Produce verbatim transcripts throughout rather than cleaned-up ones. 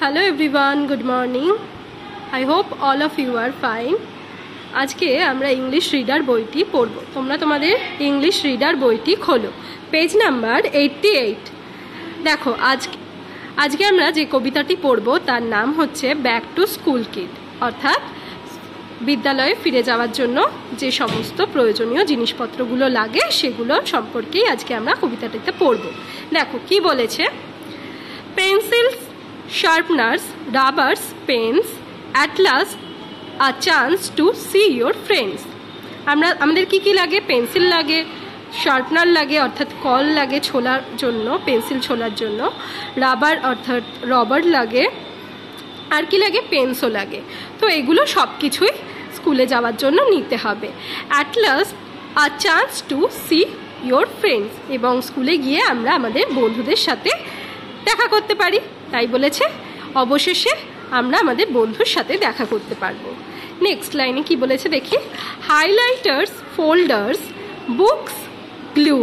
Hello everyone, good morning. I hope all of you are fine. আজকে আমরা English reader বইটি পড়ব। তোমরা তোমাদের ইংলিশ রিডার বইটি খোলো, পেজ নাম্বার এইটটি এইট। দেখো আজ আজকে আমরা যে কবিতাটি পড়ব তার নাম হচ্ছে ব্যাক টু স্কুল কিড, অর্থাৎ বিদ্যালয়ে ফিরে যাওয়ার জন্য যে সমস্ত প্রয়োজনীয় জিনিসপত্রগুলো লাগে সেগুলো সম্পর্কেই আজকে আমরা কবিতাটিতে পড়ব। দেখো কি বলেছে, pencils, sharpeners, rubbers, pens, at last a chance to see your friends. আমরা আমাদের কি কি লাগে? পেন্সিল লাগে, শার্পনার লাগে অর্থাৎ কল লাগে ছোলার জন্য, পেন্সিল ছোলার জন্য, রাবার অর্থাৎ রবার লাগে, আর কি লাগে? পেন্সও লাগে। তো এগুলো সব কিছুই স্কুলে যাওয়ার জন্য নিতে হবে। At last a chance to see your friends, এবং স্কুলে গিয়ে আমরা আমাদের বন্ধুদের সাথে দেখা করতে পারি। তাই বলেছে অবশেষে আমরা আমাদের বন্ধুর সাথে দেখা করতে পারবো। নেক্সট লাইনে কি বলেছে দেখি, হাইলাইটার্স, ফোল্ডার্স, বুকস, গ্লু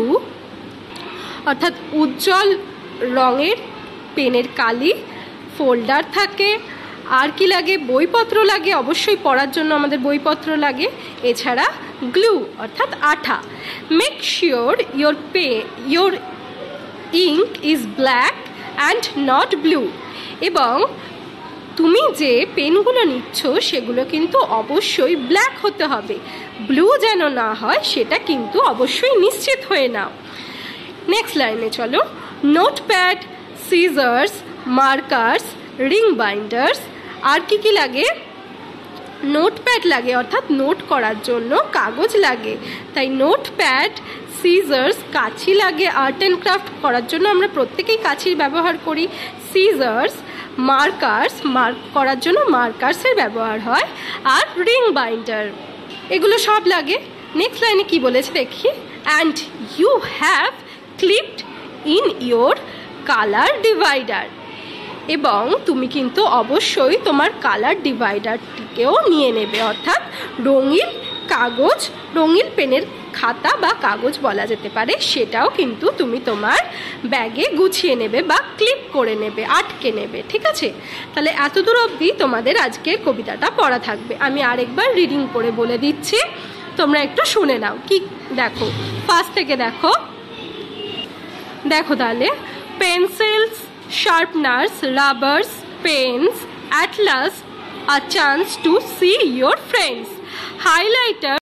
অর্থাৎ উজ্জ্বল রঙের পেনের কালি, ফোল্ডার থাকে, আর কি লাগে? বইপত্র লাগে, অবশ্যই পড়ার জন্য আমাদের বইপত্র লাগে, এছাড়া গ্লু অর্থাৎ আঠা। Make sure your pay your ink is black and not blue, এবং তুমি যে পেনগুলো নিচ্ছ সেগুলো কিন্তু অবশ্যই ব্ল্যাক হতে হবে, ব্লু যেন না হয় সেটা কিন্তু অবশ্যই নিশ্চিত হয়ে নাও। নেক্সট লাইনে চলো, notepad, scissors, markers, ring binders, আর কি কি লাগে? নোটপ্যাড লাগে অর্থাৎ নোট করার জন্য কাগজ লাগে, তাই নোটপ্যাড, সিজার্স কাঁচি লাগে, আর্ট অ্যান্ড ক্রাফট করার জন্য আমরা প্রত্যেকেই কাঁচির ব্যবহার করি, সিজার্স, মার্কার্স মার্ক করার জন্য মার্কার্সের ব্যবহার হয়, আর রিং বাইন্ডার এগুলো সব লাগে। নেক্সট লাইনে কি বলেছে দেখি, and you have clipped in your colour divider, এবং তুমি কিন্তু অবশ্যই তোমার কালার ডিভাইডারটিকেও নিয়ে নেবে, অর্থাৎ রঙিন কাগজ, রঙিন পেনের খাতা বা কাগজ বলা যেতে পারে, সেটাও কিন্তু তুমি তোমার ব্যাগে গুছিয়ে নেবে বা ক্লিপ করে নেবে, আটকে নেবে। ঠিক আছে, তাহলে এত দূর অবধি তোমাদের আজকের কবিতাটা পড়া থাকবে। আমি আরেকবার রিডিং করে বলে দিচ্ছি, তোমরা একটু শুনে নাও। কি দেখো, ফার্স্ট থেকে দেখো দেখো তাহলে, pencils, sharpeners, rubbers, pens, at last a chance to see your friends, highlighter